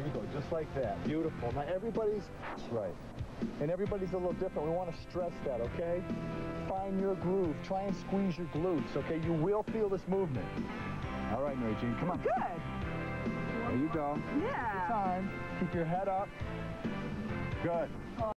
you go, just like that. Beautiful. Now everybody's right. And everybody's a little different. We want to stress that, okay? Find your groove. Try and squeeze your glutes, okay? You will feel this movement. All right, Mary Jean, come on. Good. There you go. Yeah. Take your time. Keep your head up. Good.